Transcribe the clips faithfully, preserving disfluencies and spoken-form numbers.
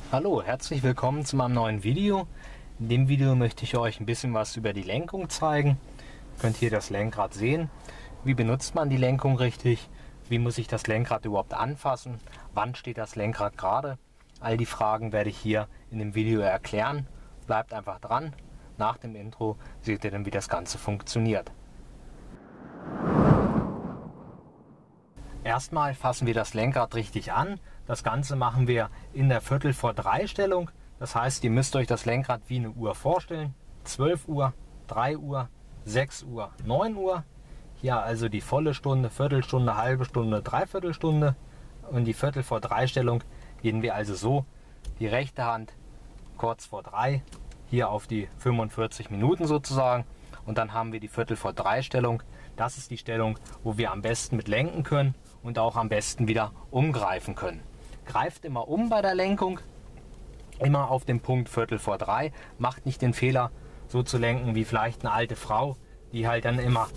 Hallo, herzlich willkommen zu meinem neuen Video. In dem Video möchte ich euch ein bisschen was über die Lenkung zeigen. Ihr könnt hier das Lenkrad sehen. Wie benutzt man die Lenkung richtig? Wie muss ich das Lenkrad überhaupt anfassen? Wann steht das Lenkrad gerade? All die Fragen werde ich hier in dem Video erklären. Bleibt einfach dran. Nach dem Intro seht ihr dann, wie das Ganze funktioniert. Erstmal fassen wir das Lenkrad richtig an. Das Ganze machen wir in der Viertel vor drei Stellung. Das heißt, ihr müsst euch das Lenkrad wie eine Uhr vorstellen. zwölf Uhr, drei Uhr, sechs Uhr, neun Uhr. Hier also die volle Stunde, Viertelstunde, halbe Stunde, Dreiviertelstunde. Und die Viertel vor drei Stellung gehen wir also so. Die rechte Hand kurz vor drei, hier auf die fünfundvierzig Minuten sozusagen. Und dann haben wir die Viertel vor drei Stellung. Das ist die Stellung, wo wir am besten mit lenken können und auch am besten wieder umgreifen können. Greift immer um bei der Lenkung, immer auf den Punkt Viertel vor drei. Macht nicht den Fehler, so zu lenken wie vielleicht eine alte Frau, die halt dann immer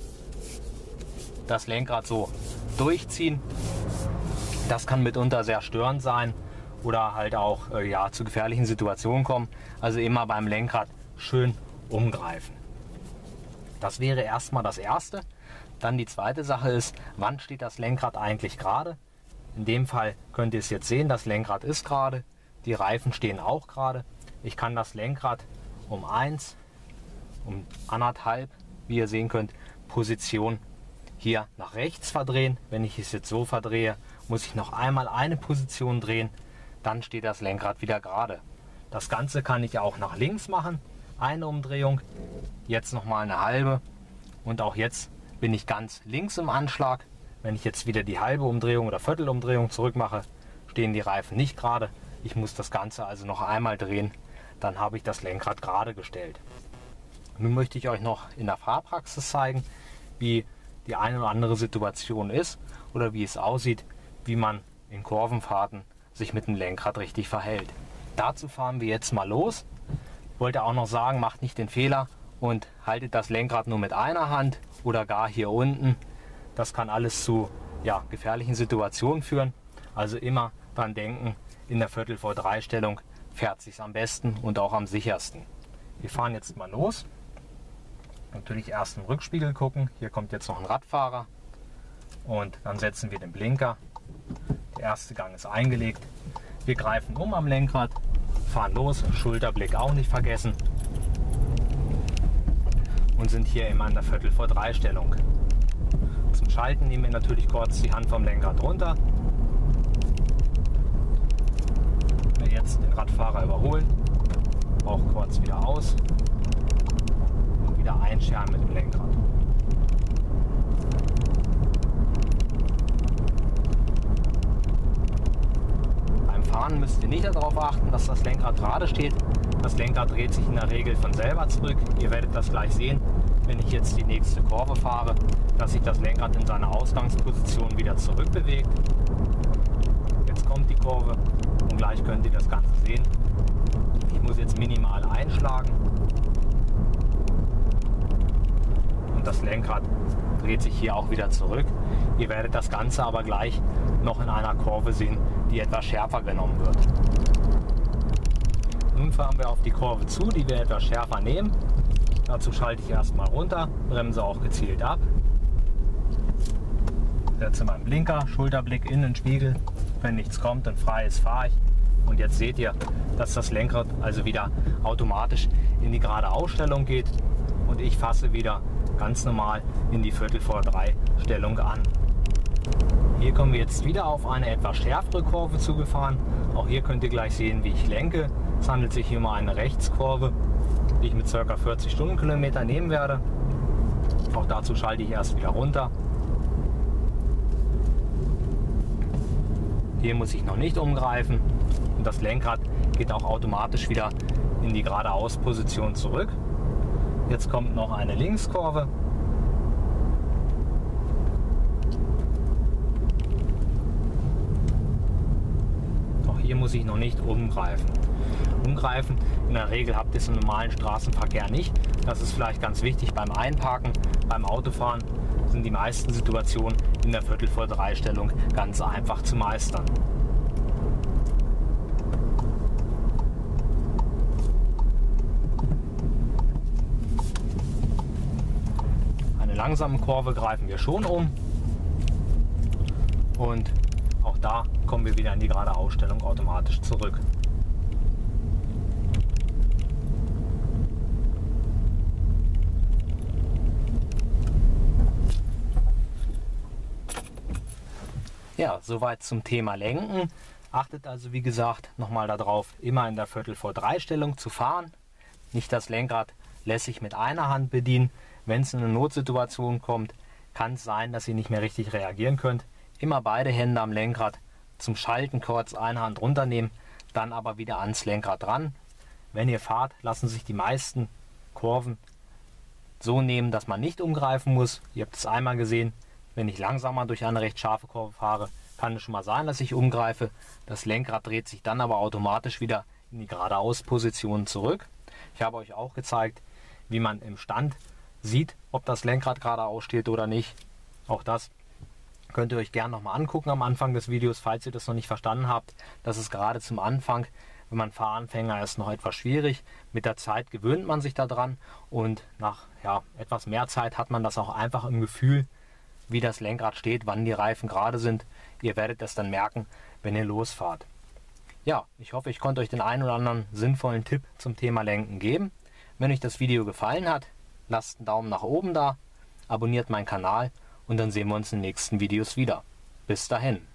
das Lenkrad so durchziehen. Das kann mitunter sehr störend sein oder halt auch äh, ja, zu gefährlichen Situationen kommen. Also immer beim Lenkrad schön umgreifen. Das wäre erstmal das Erste. Dann die zweite Sache ist, wann steht das Lenkrad eigentlich gerade? In dem Fall könnt ihr es jetzt sehen, das Lenkrad ist gerade, die Reifen stehen auch gerade. Ich kann das Lenkrad um eins, um anderthalb, wie ihr sehen könnt, Position hier nach rechts verdrehen. Wenn ich es jetzt so verdrehe, muss ich noch einmal eine Position drehen, dann steht das Lenkrad wieder gerade. Das Ganze kann ich auch nach links machen, eine Umdrehung, jetzt nochmal eine halbe und auch jetzt bin ich ganz links im Anschlag. Wenn ich jetzt wieder die halbe Umdrehung oder Viertelumdrehung zurück mache, stehen die Reifen nicht gerade. Ich muss das Ganze also noch einmal drehen, dann habe ich das Lenkrad gerade gestellt. Nun möchte ich euch noch in der Fahrpraxis zeigen, wie die eine oder andere Situation ist oder wie es aussieht, wie man in Kurvenfahrten sich mit dem Lenkrad richtig verhält. Dazu fahren wir jetzt mal los. Ich wollte auch noch sagen, macht nicht den Fehler und haltet das Lenkrad nur mit einer Hand oder gar hier unten. Das kann alles zu ja, gefährlichen Situationen führen. Also immer dran denken, in der Viertel vor drei Stellung fährt sich am besten und auch am sichersten. Wir fahren jetzt mal los. Natürlich erst im Rückspiegel gucken. Hier kommt jetzt noch ein Radfahrer. Und dann setzen wir den Blinker. Der erste Gang ist eingelegt. Wir greifen um am Lenkrad, fahren los, Schulterblick auch nicht vergessen. Und sind hier immer in der Viertel vor drei Stellung. Zum Schalten nehmen wir natürlich kurz die Hand vom Lenkrad runter. Wir jetzt den Radfahrer überholen, auch kurz wieder aus und wieder einscheren mit dem Lenkrad. Beim Fahren müsst ihr nicht darauf achten, dass das Lenkrad gerade steht. Das Lenkrad dreht sich in der Regel von selber zurück. Ihr werdet das gleich sehen, wenn ich jetzt die nächste Kurve fahre, dass sich das Lenkrad in seine Ausgangsposition wieder zurückbewegt. Jetzt kommt die Kurve und gleich könnt ihr das Ganze sehen. Ich muss jetzt minimal einschlagen und das Lenkrad dreht sich hier auch wieder zurück. Ihr werdet das Ganze aber gleich noch in einer Kurve sehen, die etwas schärfer genommen wird. Nun fahren wir auf die Kurve zu, die wir etwas schärfer nehmen. Dazu schalte ich erstmal runter, bremse auch gezielt ab. Setze meinen Blinker, Schulterblick in den Spiegel. Wenn nichts kommt, dann freies fahre ich. Und jetzt seht ihr, dass das Lenkrad also wieder automatisch in die gerade Ausstellung geht. Und ich fasse wieder ganz normal in die Viertel vor drei Stellung an. Hier kommen wir jetzt wieder auf eine etwas schärfere Kurve zugefahren. Auch hier könnt ihr gleich sehen, wie ich lenke. Es handelt sich hier um eine Rechtskurve, die ich mit ca. vierzig Stundenkilometer nehmen werde. Auch dazu schalte ich erst wieder runter. Hier muss ich noch nicht umgreifen und das Lenkrad geht auch automatisch wieder in die Geradeaus-Position zurück. Jetzt kommt noch eine Linkskurve. Auch hier muss ich noch nicht umgreifen. Umgreifen, in der Regel habt ihr es im normalen Straßenverkehr nicht. Das ist vielleicht ganz wichtig beim Einparken, beim Autofahren sind die meisten Situationen in der Viertel vor drei Stellung ganz einfach zu meistern. langsamen Kurve greifen wir schon um. Und auch da kommen wir wieder in die gerade Ausstellung automatisch zurück. Ja, soweit zum Thema Lenken. Achtet also wie gesagt nochmal darauf, immer in der Viertel vor drei Stellung zu fahren. Nicht das Lenkrad lässig mit einer Hand bedienen. Wenn es in eine Notsituation kommt, kann es sein, dass ihr nicht mehr richtig reagieren könnt. Immer beide Hände am Lenkrad, zum Schalten kurz eine Hand runternehmen, dann aber wieder ans Lenkrad ran. Wenn ihr fahrt, lassen sich die meisten Kurven so nehmen, dass man nicht umgreifen muss. Ihr habt es einmal gesehen, wenn ich langsamer durch eine recht scharfe Kurve fahre, kann es schon mal sein, dass ich umgreife. Das Lenkrad dreht sich dann aber automatisch wieder in die Geradeaus-Position zurück. Ich habe euch auch gezeigt, wie man im Stand sieht, ob das Lenkrad geradeaus steht oder nicht. Auch das könnt ihr euch gerne nochmal angucken am Anfang des Videos, falls ihr das noch nicht verstanden habt. Das ist gerade zum Anfang, wenn man Fahranfänger ist, noch etwas schwierig. Mit der Zeit gewöhnt man sich daran und nach ja, etwas mehr Zeit hat man das auch einfach im Gefühl, wie das Lenkrad steht, wann die Reifen gerade sind. Ihr werdet das dann merken, wenn ihr losfahrt. Ja, ich hoffe, ich konnte euch den einen oder anderen sinnvollen Tipp zum Thema Lenken geben. Wenn euch das Video gefallen hat, lasst einen Daumen nach oben da, abonniert meinen Kanal und dann sehen wir uns in den nächsten Videos wieder. Bis dahin.